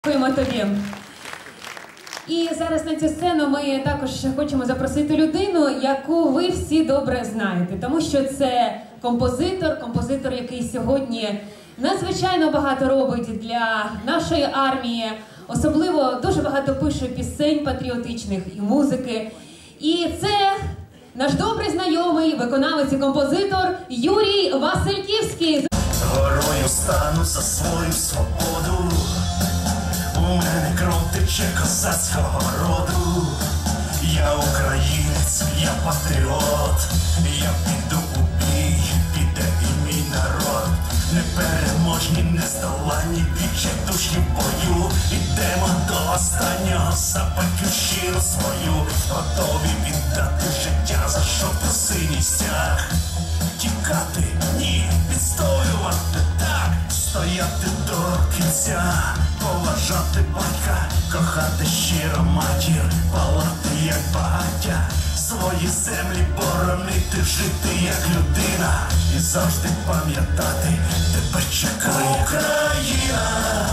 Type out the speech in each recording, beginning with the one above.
Дякуємо тобі. І зараз на цю сцену ми також хочемо запросити людину, яку ви всі добре знаєте. Тому що це композитор, який сьогодні надзвичайно багато робить для нашої армії. Особливо дуже багато пише пісень патріотичних і музики. І це наш добрий знайомий, виконавець і композитор Юрій Васильківський. Горою стану за свою свободу. У мене кров тече козацького роду. Я українець, я патріот. Я піду у бій, піде і мій народ. Непереможні, нездоланні, відчайдушні в бою. Ідемо до останнього за батьківщину свою. Готові віддати життя за жовто-синій стяг. Тікати – ні, відстоювати – так. Стояти до кінця, поважати батька, кохати щиро матір, палати як багаття, свої землі боронити, жити як людина і завжди пам'ятати, тебе чекає Україна.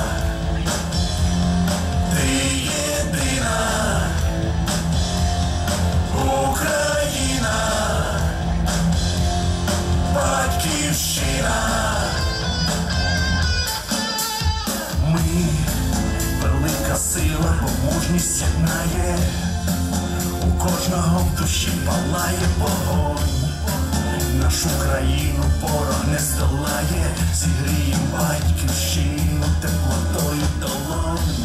Ти єдина Україна, батьківщина. Ми велика сила, бо мужність єднає. У кожного в душі палає вогонь. Нашу країну ворог не здолає. Зігрієм батьківщину теплотою долонь.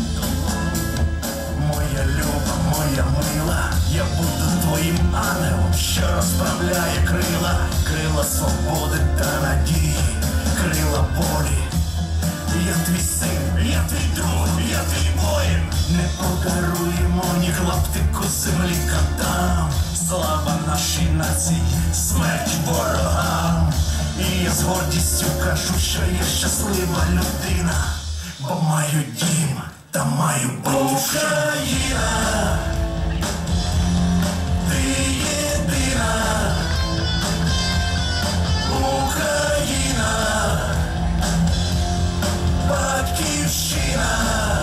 Моя люба, моя мила, я буду твоїм ангелом, що розправляє крила. Крила свободи та надії, крила волі. Я твій син, я твій друг, я твій воїн. Не подаруємо ні клаптику землі катам. Слава нашій нації, смерть ворогам. І я з гордістю кажу, що я щаслива людина, бо маю дім та маю батьківщину. Україна, ти єдина Україна, батьківщина.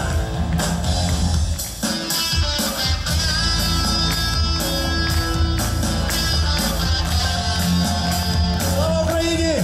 Слава Україні!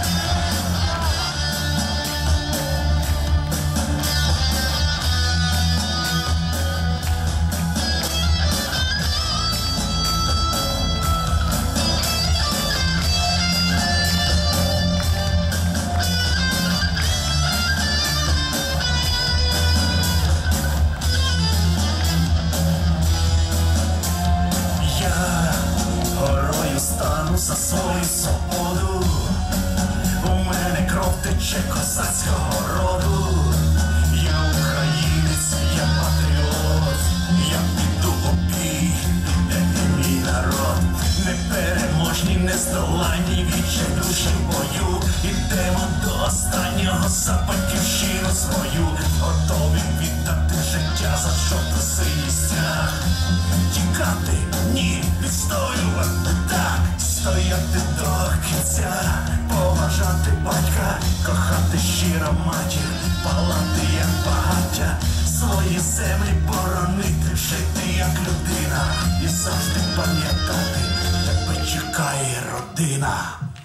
За свою свободу. У мене кров тече козацького роду. Я українець, я патріот. Я піду у бій, піде і мій народ. Непереможні, нездоланні, відчайдушні в бою. Ідемо до останнього за батьківщину свою. Готові віддати життя за жовто-синій стяг. Тікати – ні, відстоювати – так. Стояти до кінця, поважати батька, кохати щиро матір, палати як багаття, свої землі боронити, жити як людина і завжди пам'ятати, тебе чекає родина.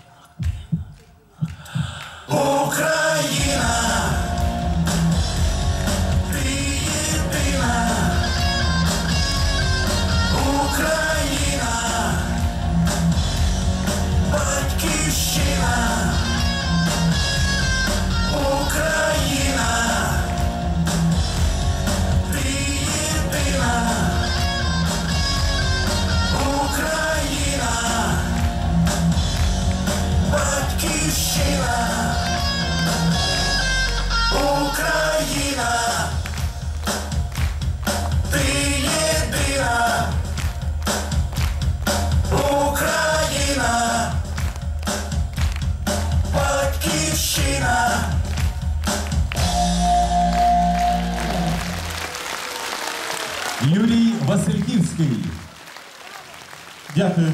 Україна, ти єдина Україна, батьківщина. Україна, ти єдина Україна, батьківщина. Україна, ти єдина Україна, батьківщина. Юрій Васильківський. Дякую.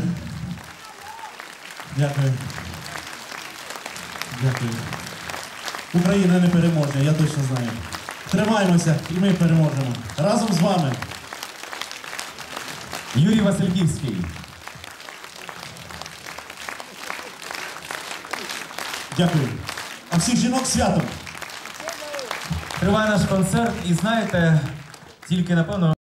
Дякую. Дякую. Україна не переможе, я точно знаю. Тримаємося і ми переможемо. Разом з вами. Юрій Васильківський. Дякую. А всіх жінок святом. Триває наш концерт і знаєте, тільки напевно